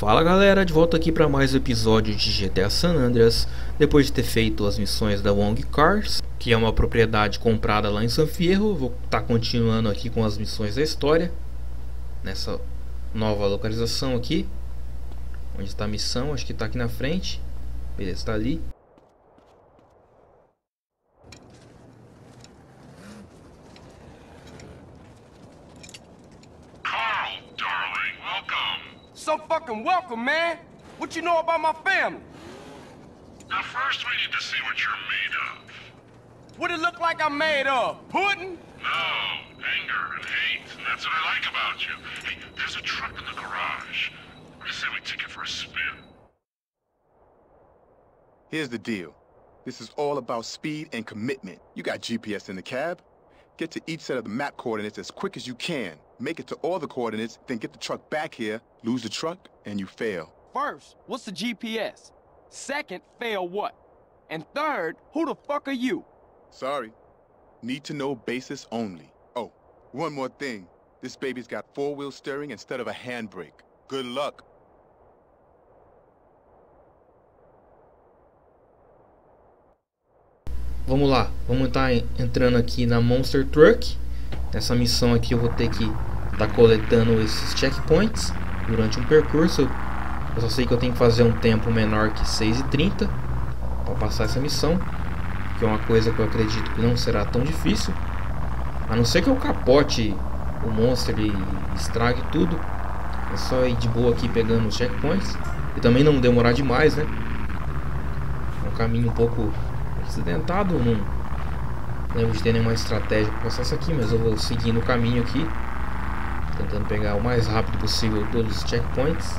Fala galera, de volta aqui para mais um episódio de GTA San Andreas. Depois de ter feito as missões da Wong Cars, que é uma propriedade comprada lá em San Fierro, vou estar continuando aqui com as missões da história nessa nova localização aqui. Onde está a missão? Acho que está aqui na frente. Beleza, está ali. So fucking welcome, man. What you know about my family? Now first we need to see what you're made of. What it look like I'm made of? Pudding? No, anger and hate, and that's what I like about you. Hey, there's a truck in the garage. I say we take it for a spin. Here's the deal. This is all about speed and commitment. You got GPS in the cab. Get to each set of the map coordinates as quick as you can. Make it to all the coordinates, then get the truck back here, lose the truck, and you fail. First, what's the GPS? Second, fail what? And third, who the fuck are you? Sorry. Need to know basis only. Oh, one more thing. This baby's got four-wheel steering instead of a handbrake. Good luck. Vamos lá, vamos estar entrando aqui na Monster Truck. Nessa missão aqui eu vou ter que estar coletando esses checkpoints durante um percurso. Eu só sei que eu tenho que fazer um tempo menor que 6:30 para passar essa missão, que é uma coisa que eu acredito que não será tão difícil, a não ser que eu capote o monster e estrague tudo. É só ir de boa aqui pegando os checkpoints e também não demorar demais, né? É um caminho um pouco acidentado, não lembro de ter nenhuma estratégia para passar isso aqui, mas eu vou seguindo o caminho aqui, tentando pegar o mais rápido possível todos os checkpoints.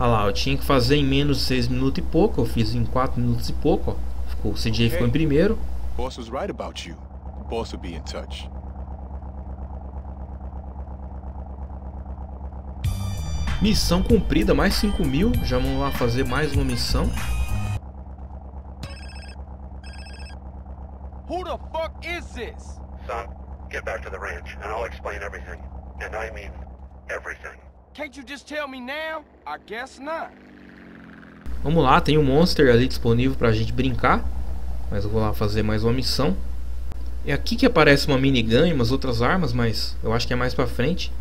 Olha lá, eu tinha que fazer em menos de 6 minutos e pouco. Eu fiz em 4 minutos e pouco, ó. O CJ ficou em primeiro. Boss was right about you. Boss will be in touch. Missão cumprida, mais 5.000. Já vamos lá fazer mais uma missão. Who the fuck is this? Son, get back to the ranch, and I'll explain everything. And I mean everything. Can't you just tell me now? I guess not. Vamos lá, tem um monster ali disponível pra gente brincar. Mas eu vou lá fazer mais uma missão. É aqui que aparece uma minigun e umas outras armas, mas eu acho que é mais pra frente.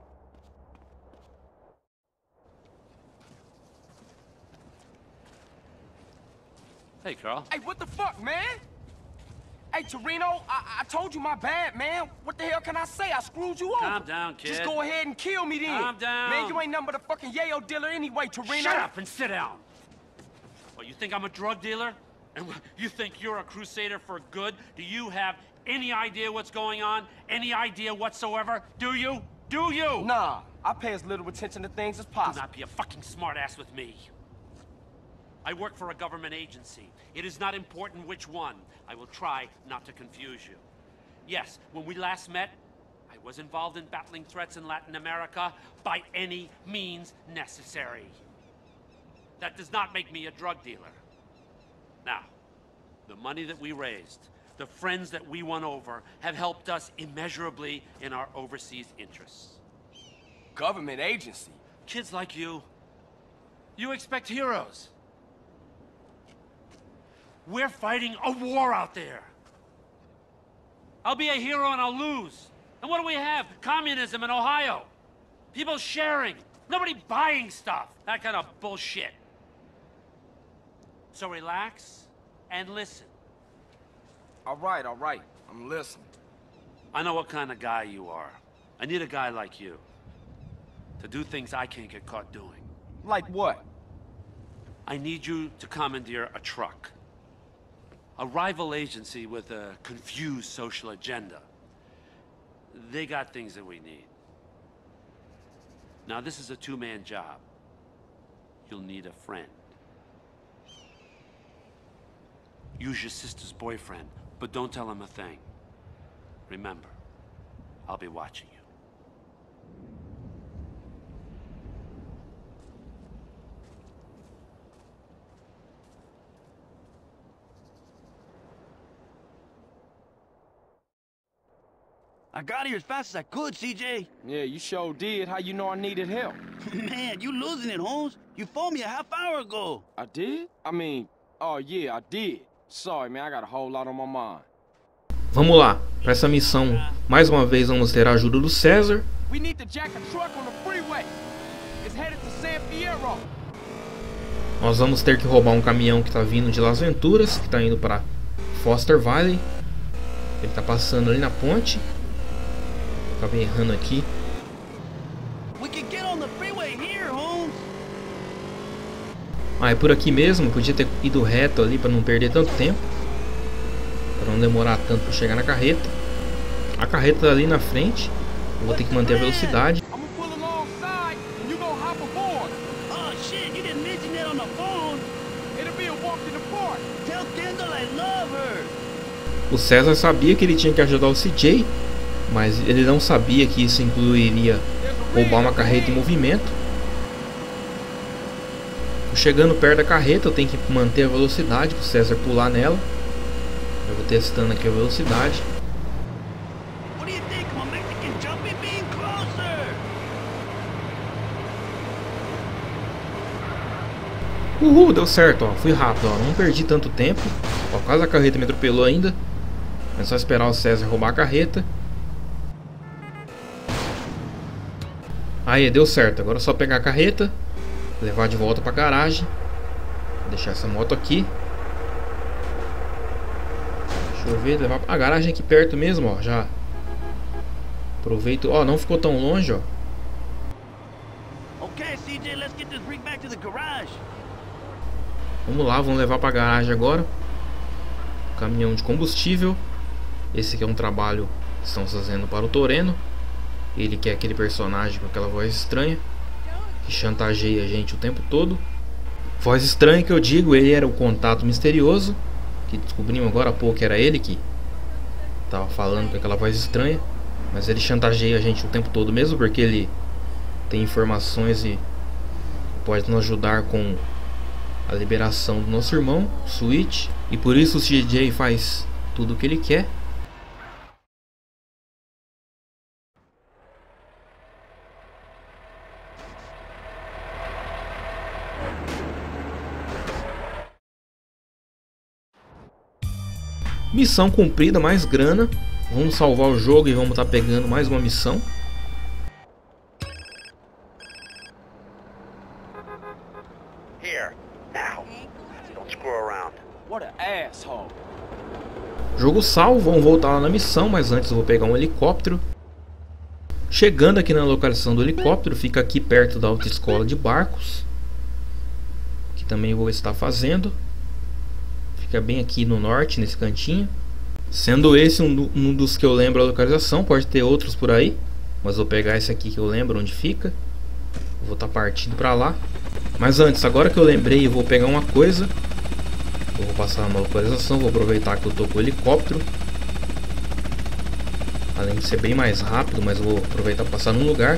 Hey, Carl. Hey, what the fuck, man? Hey, Torino, I told you my bad, man. What the hell can I say? I screwed you over. Calm down, kid. Just go ahead and kill me then. Calm down. Man, you ain't nothing but a fucking yayo dealer anyway, Torino. Shut up and sit down. What, you think I'm a drug dealer? And you think you're a crusader for good? Do you have any idea what's going on? Any idea whatsoever? Do you? Do you? Nah, I pay as little attention to things as Do possible. not be a fucking smartass with me. I work for a government agency. It is not important which one. I will try not to confuse you. Yes, when we last met, I was involved in battling threats in Latin America by any means necessary. That does not make me a drug dealer. Now, the money that we raised, the friends that we won over, have helped us immeasurably in our overseas interests. Government agency? Kids like you expect heroes. We're fighting a war out there. I'll be a hero and I'll lose. And what do we have? Communism in Ohio. People sharing. Nobody buying stuff. That kind of bullshit. So relax and listen. All right, I'm listening. I know what kind of guy you are. I need a guy like you to do things I can't get caught doing. Like what? I need you to commandeer a truck. A rival agency with a confused social agenda. They got things that we need. Now, this is a two-man job. You'll need a friend. Use your sister's boyfriend, but don't tell him a thing. Remember, I'll be watching you. I got here as fast as I could, CJ. Yeah, you sure did. How you know I needed help? Man, you losing it, Holmes. You phoned me a half hour ago. I did? I mean, oh yeah, I did. Sorry, man, I got a whole lot on my mind. Vamos lá, para essa missão, mais uma vez vamos ter a ajuda do César. We need to jack a truck on the freeway. It's headed to San Fierro. Nós vamos ter que roubar um caminhão que está vindo de Las Venturas, que está indo para Foster Valley. Ele está passando ali na ponte. Acabei errando aqui. We can get on the freeway here, Holmes. Ah, é por aqui mesmo. Podia ter ido reto ali para não perder tanto tempo, para não demorar tanto para chegar na carreta. A carreta tá ali na frente. Eu vou ter que manter a velocidade. I'm gonna pull alongside and you gonna hop aboard. Oh shit, you didn't mention that on the phone. It'll be a walk in the park. Tell Kendall I love her. O César sabia que ele tinha que ajudar o CJ, mas ele não sabia que isso incluiria roubar uma carreta em movimento. Chegando perto da carreta, eu tenho que manter a velocidade para o César pular nela. Eu vou testando aqui a velocidade. What do you think? I'm a Mexican jumping bean closer. Uhul, deu certo, ó. Fui rápido, ó. Não perdi tanto tempo. Ó, quase a carreta me atropelou ainda. É só esperar o César roubar a carreta. Aí, deu certo. Agora é só pegar a carreta, levar de volta para a garagem. Vou deixar essa moto aqui. Deixa eu ver, levar a garagem aqui perto mesmo, ó. Já aproveito. Ó, não ficou tão longe, ó. Okay, CJ, let's get this rig back to the garage. Vamos lá, vamos levar para a garagem agora. Caminhão de combustível. Esse aqui é um trabalho que estão fazendo para o Toreno. Ele que é aquele personagem com aquela voz estranha. que chantageia a gente o tempo todo. Voz estranha que eu digo, ele era o contato misterioso, que descobrimos agora há pouco que era ele que tava falando com aquela voz estranha. Mas ele chantageia a gente o tempo todo mesmo, porque ele tem informações e pode nos ajudar com a liberação do nosso irmão, Switch. E por isso o CJ faz tudo o que ele quer. Missão cumprida, mais grana. Vamos salvar o jogo e vamos estar pegando mais uma missão. Here, now. Don't screw around. What an asshole. Jogo salvo, vamos voltar lá na missão, mas antes eu vou pegar um helicóptero. Chegando aqui na localização do helicóptero, fica aqui perto da autoescola de barcos, que também vou estar fazendo. Fica bem aqui no norte, nesse cantinho. Sendo esse um dos que eu lembro a localização, pode ter outros por aí, mas vou pegar esse aqui que eu lembro onde fica. Vou estar partindo para lá. Mas antes, agora que eu lembrei, eu vou pegar uma coisa. Eu vou passar uma localização, vou aproveitar que eu tô com o helicóptero. Além de ser bem mais rápido, mas eu vou aproveitar para passar num lugar.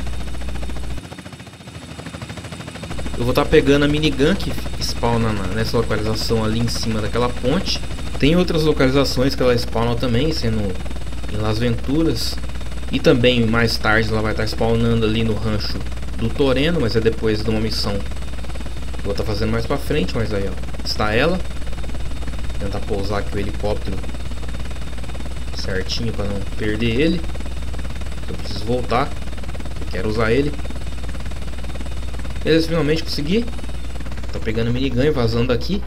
Eu vou estar pegando a minigun que spawna nessa localização ali em cima daquela ponte. Tem outras localizações que ela spawna também, sendo em Las Venturas. E também mais tarde ela vai estar spawnando ali no rancho do Toreno, mas é depois de uma missão que eu vou estar fazendo mais pra frente. Mas aí ó, está ela. Vou tentar pousar aqui o helicóptero certinho para não perder ele. Eu preciso voltar, eu quero usar ele. Beleza, finalmente consegui. Tô pegando a minigun e vazando aqui.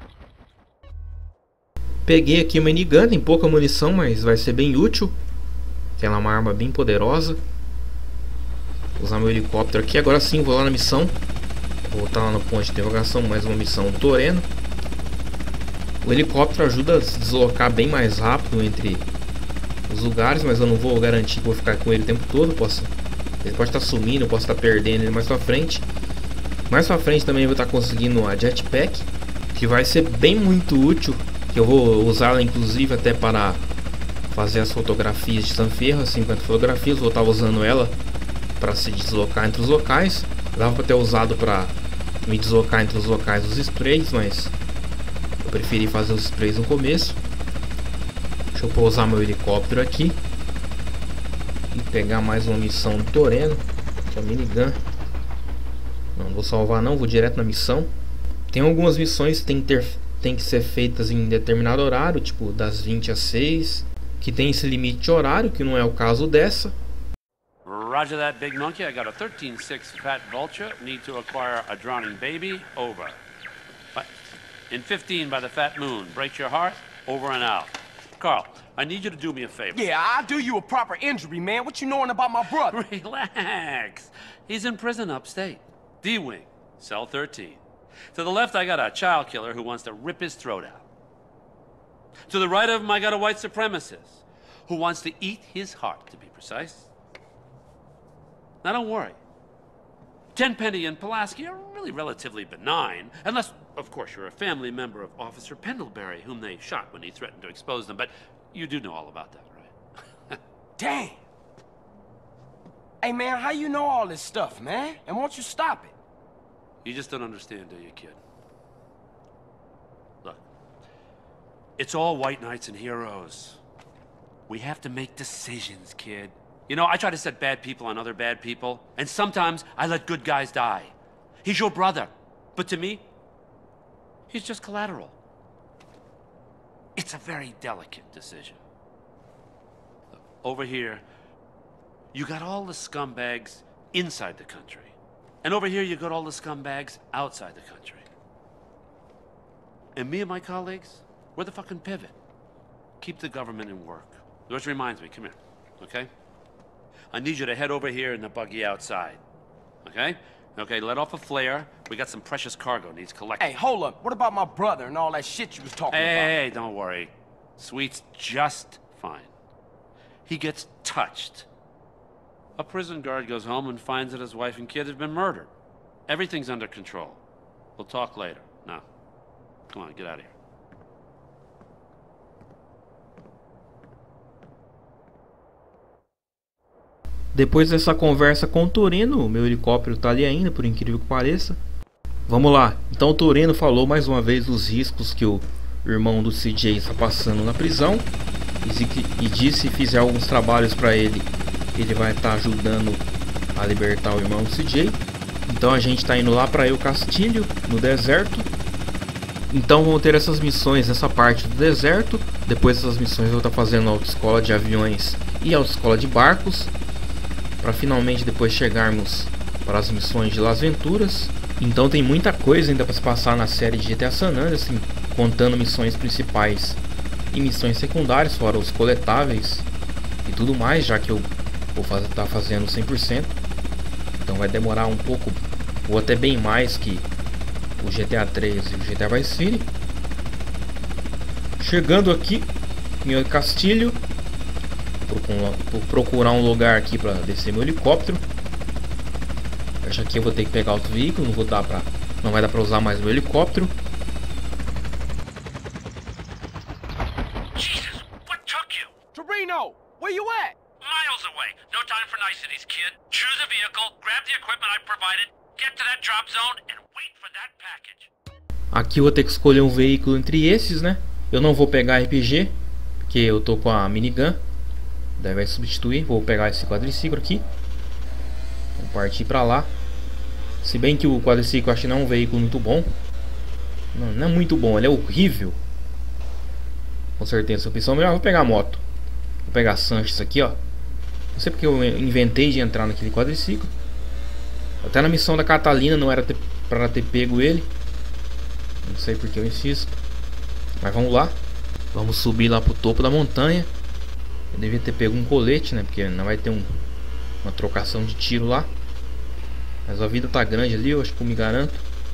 Peguei aqui a minigun, tem pouca munição, mas vai ser bem útil. Ela é uma arma bem poderosa. Vou usar meu helicóptero aqui. Agora sim, vou lá na missão. Vou voltar lá no ponto de interrogação, mais uma missão do Toreno. O helicóptero ajuda a se deslocar bem mais rápido entre os lugares, mas eu não vou garantir que vou ficar com ele o tempo todo. Ele pode estar sumindo, eu posso estar perdendo ele mais pra frente. Mais pra frente também eu vou estar conseguindo a jetpack, que vai ser bem muito útil. Que eu vou usá-la inclusive até para fazer as fotografias de Sanferro, as 50 fotografias. Vou estar usando ela para se deslocar entre os locais. Dava para ter usado para me deslocar entre os locais dos sprays, mas eu preferi fazer os sprays no começo. Deixa eu pousar meu helicóptero aqui e pegar mais uma missão do Toreno, que é a minigun. Não vou salvar não, vou direto na missão. Tem algumas missões que tem que ser feitas em determinado horário, tipo das 20 às 6, que tem esse limite de horário, que não é o caso dessa. Roger that, big monkey. I got a 13-6 fat vulture. Need to acquire a drowning baby. Over. But in 15 by the fat moon. Breaks your heart. Over and out. Carl, I need you to do me a favor. Yeah, I'll do you a proper injury, man. What you knowing about my brother? Relax. He's in prison upstate. D-Wing, cell 13. To the left, I got a child killer who wants to rip his throat out. To the right of him, I got a white supremacist who wants to eat his heart, to be precise. Now, don't worry. Tenpenny and Pulaski are really relatively benign, unless, of course, you're a family member of Officer Pendlebury, whom they shot when he threatened to expose them. But you do know all about that, right? Damn. Hey, man, how you know all this stuff, man? And won't you stop it? You just don't understand, do you, kid? Look, it's all white knights and heroes. We have to make decisions, kid. You know, I try to set bad people on other bad people, and sometimes I let good guys die. He's your brother, but to me, he's just collateral. It's a very delicate decision. Over here, you got all the scumbags inside the country. And over here, you got all the scumbags outside the country. And me and my colleagues, we're the fucking pivot. Keep the government in work. Which reminds me, come here, okay? I need you to head over here in the buggy outside. Okay? Okay, let off a flare. We got some precious cargo needs collecting. Hey, hold up. What about my brother and all that shit you was talking about? Hey, don't worry. Sweet's just fine. He gets touched. A prison guard goes home and finds that his wife and kid have been murdered. Everything's under control. We'll talk later. Now, come on, get out of here. Depois dessa conversa com o Toreno, meu helicóptero tá ali ainda, por incrível que pareça. Vamos lá. Então o Toreno falou mais uma vez dos riscos que o irmão do CJ está passando na prisão. E disse que fizer alguns trabalhos para ele, ele vai estar ajudando a libertar o irmão do CJ. Então a gente está indo lá para El Castillo, no deserto. Então vão ter essas missões nessa parte do deserto. Depois dessas missões eu vou estar fazendo a autoescola de aviões e a autoescola de barcos, para finalmente depois chegarmos para as missões de Las Venturas. Então tem muita coisa ainda para se passar na série de GTA San Andreas, assim, contando missões principais e missões secundárias, fora os coletáveis e tudo mais, já que eu vou estar fazendo 100%. Então vai demorar um pouco, ou até bem mais que o GTA 3 e o GTA Vice City. Chegando aqui em El Castillo, vou procurar um lugar aqui para descer meu helicóptero. Acho que eu vou ter que pegar outro veículo, não vai dar para usar mais meu helicóptero. Jesus, what took you? Toreno, where you at? Miles away. No time for niceties, kid. Choose a vehicle, grab the equipment I provided, get to that drop zone, and wait for that package. Aqui eu vou ter que escolher um veículo entre esses, né? Eu não vou pegar RPG, porque eu tô com a minigun. Daí vai substituir. Vou pegar esse quadriciclo aqui. Vou partir pra lá. Se bem que o quadriciclo eu acho que não é um veículo muito bom. Não é muito bom, ele é horrível. Com certeza, se eu melhor, vou pegar a moto. Vou pegar a Sanches aqui, ó. Não sei porque eu inventei de entrar naquele quadriciclo. Até na missão da Catalina não era pra ter pego ele. Não sei porque eu insisto. Mas vamos lá. Vamos subir lá pro topo da montanha. Eu devia ter pego um colete, né? Porque não vai ter uma trocação de tiro lá. Mas a vida tá grande ali, eu acho que eu me garanto.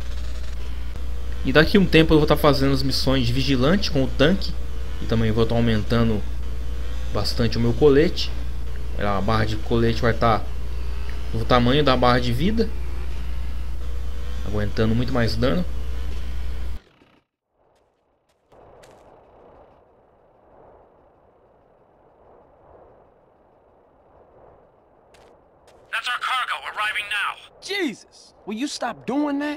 E daqui a um tempo eu vou estar fazendo as missões de vigilante com o tanque. E também vou estar aumentando bastante o meu colete. A barra de colete vai estar do tamanho da barra de vida, aguentando muito mais dano. That's our cargo arriving now. Jesus, will you stop doing that?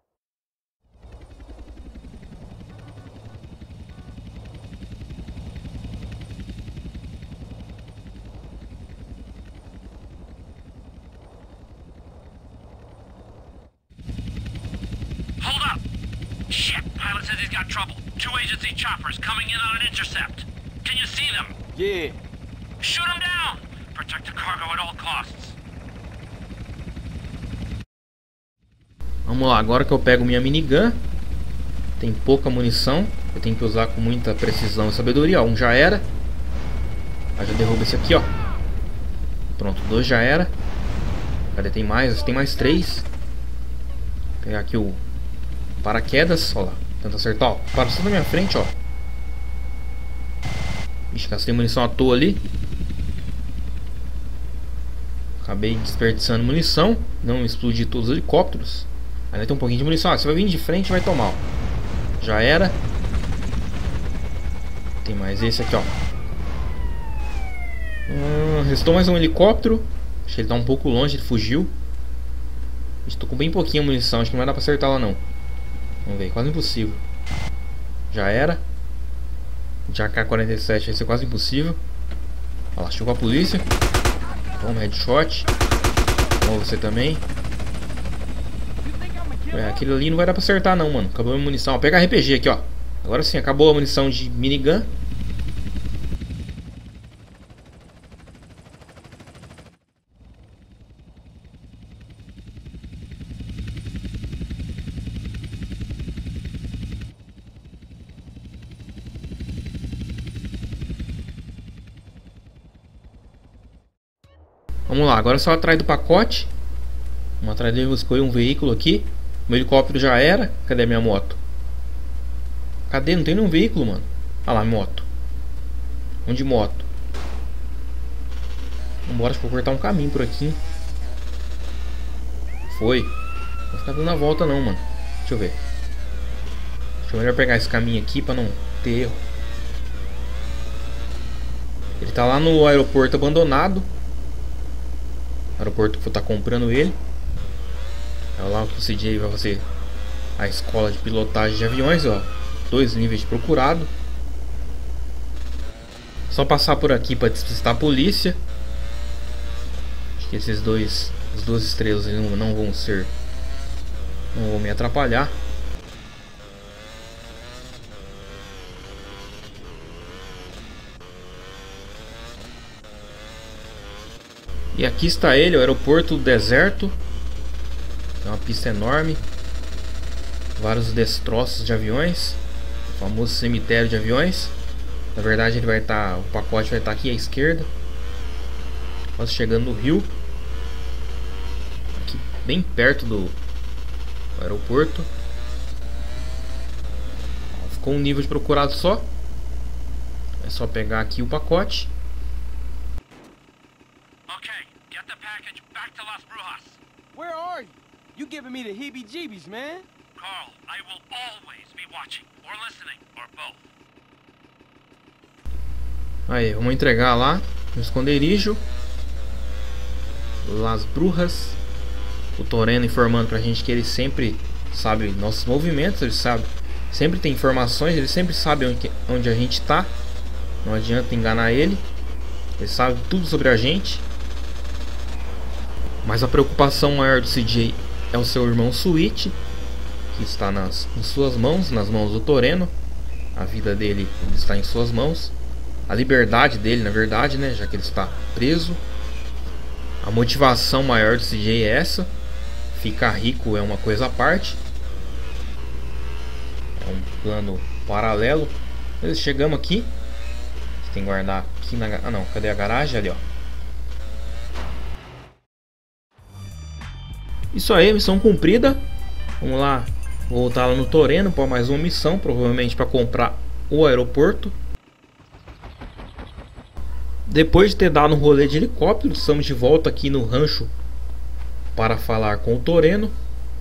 Hold up! Shit, pilot says he's got trouble. 2 agency choppers coming in on an intercept. Can you see them? Yeah. Shoot them down! Protect the cargo at all costs. Vamos lá, agora que eu pego minha minigun. Tem pouca munição, eu tenho que usar com muita precisão e sabedoria. Ó, um já era. Aí já derruba esse aqui, ó. Pronto, 2 já era. Cadê? Tem mais? Tem mais 3. Vou pegar aqui o paraquedas, ó lá. Tenta acertar, ó. Passou na minha frente, ó. Ixi, gastei munição à toa ali. Acabei desperdiçando munição. Não explodi todos os helicópteros. Ainda tem um pouquinho de munição. Você vai vir de frente e vai tomar, ó. Já era. Tem mais esse aqui, ó. Restou mais um helicóptero. Acho que ele tá um pouco longe, ele fugiu. Estou com bem pouquinha munição. Acho que não vai dar pra acertar lá não. Vamos ver, quase impossível. Já era. De AK-47 vai ser quase impossível. Olha lá, chegou a polícia. Toma, headshot. Toma você também. Aquele ali não vai dar pra acertar não, mano. Acabou a munição. Ó, pega a RPG aqui, ó. Agora sim, acabou a munição de minigun. Vamos lá, agora é só atrás do pacote. Vamos atrás dele, vou escolher um veículo aqui. Meu helicóptero já era. Cadê a minha moto? Cadê? Não tem nenhum veículo, mano. Ah lá, moto. Onde moto? Vambora, acho que vou cortar um caminho por aqui. Foi. Vou ficar dando a volta não, mano. Deixa eu ver. Acho melhor pegar esse caminho aqui pra não ter erro. Ele tá lá no aeroporto abandonado. O aeroporto que eu vou estar comprando ele. É lá que o CJ vai fazer a escola de pilotagem de aviões, ó. 2 níveis de procurado. Só passar por aqui para despistar a polícia. Acho que esses dois, as 2 estrelas não vão ser, não vão me atrapalhar. E aqui está ele, o aeroporto deserto. É uma pista enorme. Vários destroços de aviões. O famoso cemitério de aviões. Na verdade ele vai estar, o pacote vai estar aqui à esquerda. Quase chegando no rio. Aqui bem perto do aeroporto. Ficou um nível de procurado só. É só pegar aqui o pacote. Okay, get the package back to Las Brujas. Where are you? You giving me the heebie-jeebies, man. Carl, I will always be watching, or listening, or both. Aí, vamos entregar lá no esconderijo Las Brujas. O Toreno informando pra gente que ele sempre sabe nossos movimentos. Ele sabe, sempre tem informações. Ele sempre sabe onde a gente tá. Não adianta enganar ele. Ele sabe tudo sobre a gente. Mas a preocupação maior do CJ é o seu irmão Sweet, que está em suas mãos, nas mãos do Toreno. A vida dele está em suas mãos. A liberdade dele, na verdade, né, já que ele está preso. A motivação maior do CJ é essa. Ficar rico é uma coisa à parte. É um plano paralelo. Beleza, chegamos aqui. Tem que guardar aqui na... Ah não, cadê a garagem? Ali, ó. Isso aí, missão cumprida. Vamos lá, voltar lá no Toreno para mais uma missão, provavelmente para comprar o aeroporto. Depois de ter dado um rolê de helicóptero, estamos de volta aqui no rancho para falar com o Toreno.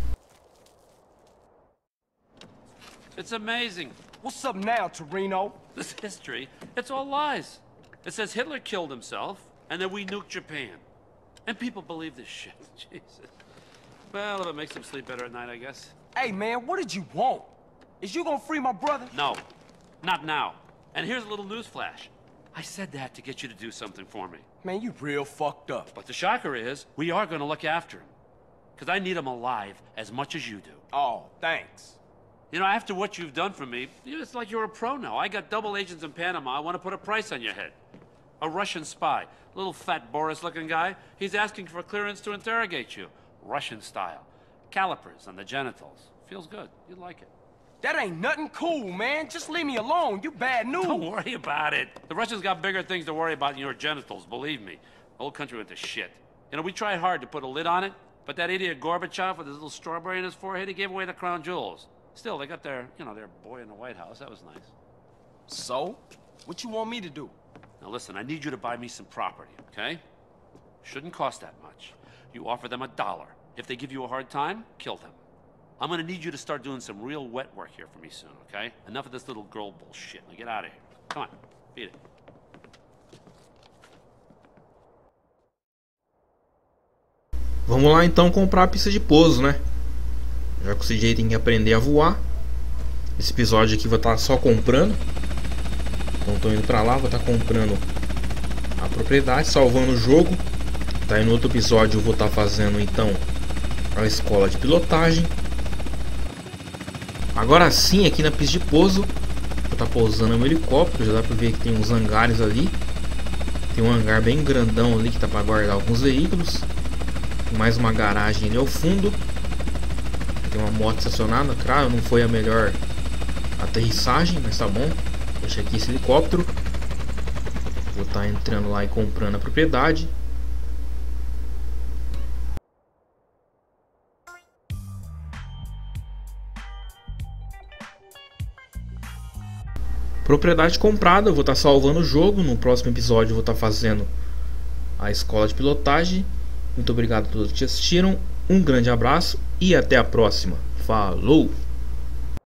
It's amazing. What's up now, Toreno? This history, it's all lies. It says Hitler killed himself and that we nuked Japan. And people believe this shit. Jesus. Well, if it makes them sleep better at night, I guess. Hey, man, what did you want? Is you gonna free my brother? No, not now. And here's a little news flash. I said that to get you to do something for me. Man, you real fucked up. But the shocker is, we are gonna look after him. Because I need him alive as much as you do. Oh, thanks. You know, after what you've done for me, it's like you're a pro now. I got double agents in Panama. I want to put a price on your head. A Russian spy, little fat Boris-looking guy. He's asking for clearance to interrogate you. Russian style. Calipers on the genitals. Feels good. You'd like it. That ain't nothing cool, man. Just leave me alone. You bad news. Don't worry about it. The Russians got bigger things to worry about than your genitals, believe me. The whole country went to shit. You know, we tried hard to put a lid on it, but that idiot Gorbachev with his little strawberry in his forehead, he gave away the crown jewels. Still, they got their, you know, their boy in the White House. That was nice. So? What you want me to do? Now listen, I need you to buy me some property, okay? Shouldn't cost that much. You offer them $1. If they give you a hard time, kill them. I'm gonna need you to start doing some real wet work here for me soon, okay? Enough of this little girl bullshit. Now get out of here. Come on, beat it. Vamos lá então comprar a pista de pouso, né? Já que o CJ tem que aprender a voar. Esse episódio aqui vou estar só comprando. Então estou indo pra lá, vou estar comprando a propriedade, salvando o jogo. Tá aí no outro episódio eu vou estar fazendo então a escola de pilotagem. Agora sim, aqui na pista de pouso, vou estar pousando meu helicóptero. Já dá pra ver que tem uns hangares ali. Tem um hangar bem grandão ali que tá para guardar alguns veículos. Tem mais uma garagem ali ao fundo. Tem uma moto estacionada. Claro, não foi a melhor aterrissagem, mas tá bom. Deixa aqui esse helicóptero. Vou estar entrando lá e comprando a propriedade. Propriedade comprada, eu vou estar salvando o jogo. No próximo episódio eu vou estar fazendo a escola de pilotagem. Muito obrigado a todos que assistiram. Um grande abraço e até a próxima. Falou!